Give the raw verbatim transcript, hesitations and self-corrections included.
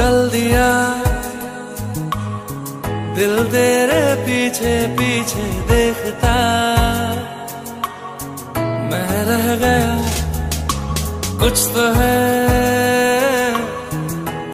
चल दिया दिल तेरे पीछे पीछे देखता, मैं रह गया कुछ तो है